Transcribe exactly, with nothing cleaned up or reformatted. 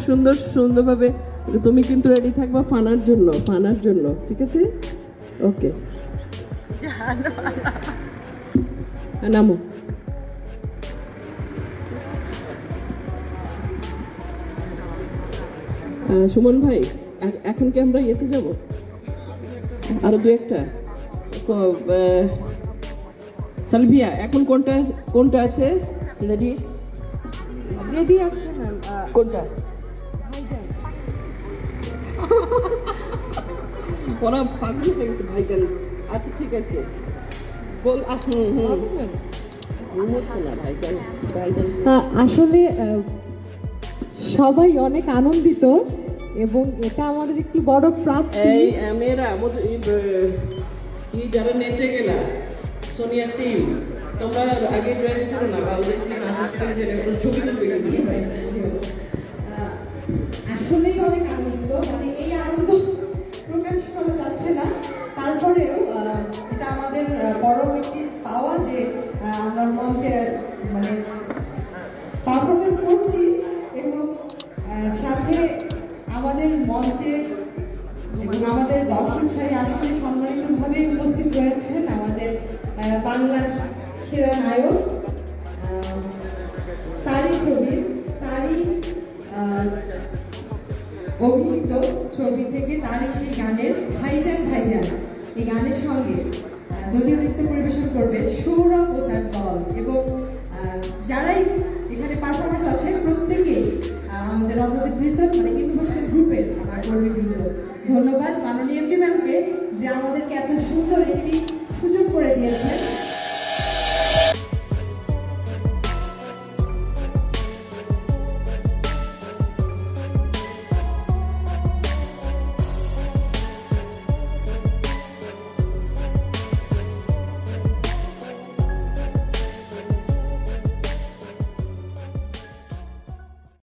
সুন্দর সুন্দরভাবে। তুমি কিন্তু রেডি থাকবা ফানার জন্য, ফানার জন্য, ঠিক আছে? ওকে, নামো। সুমন ভাই, এখন কি আমরা ইয়েতে যাব? আরো দু একটা। সালভিয়া, এখন কোনটা কোনটা আছে রেডি? রেডি আছে ম্যাম। কোনটা? ওরা পাগল হয়ে গেছে ভাইজান। আচ্ছা ঠিক আছে, বল। আসুন। আসলে সবাই অনেক আনন্দিত এবং এটা আমাদের একটি বড় প্রাপ্তি। এই মেয়েরা কি যারা নেচে গেলা, সোনিয়ার টিম, তোমরা আগে ড্রেস করো না, বা ওদের কি নাচ ছবি তুলবে কিন্তু সবাই। আসলেই অনেক আনন্দিত, মানে এই আনন্দ প্রকাশ করা যাচ্ছে না। তারপরেও এটা আমাদের বড় একটি পাওয়া যে আমরা মঞ্চে মানে পারফরমেন্স করছি এবং সাথে আমাদের মঞ্চে এবং আমাদের দর্শক সারি আসলে সম্মানিতভাবে উপস্থিত রয়েছেন আমাদের বাংলার সেরা নায়ক, তারই ছবির তারই অভিনীত ছবি থেকে তারই সেই গানের ভাইজান ভাইজান এই গানের সঙ্গে দলীয় নৃত্য পরিবেশন করবে সৌরভ ও তার দল। এবং যারাই এখানে পারফরমেন্স আছে প্রত্যেকেই আমাদের রত্নদীপ রিসোর্ট মানে ইউনিভার্সাল গ্রুপের আমার কর্মীবৃন্দ। ধন্যবাদ মাননীয় এমডি ম্যামকে যে আমাদেরকে এত সুন্দর একটি সুযোগ করে দিয়েছেন।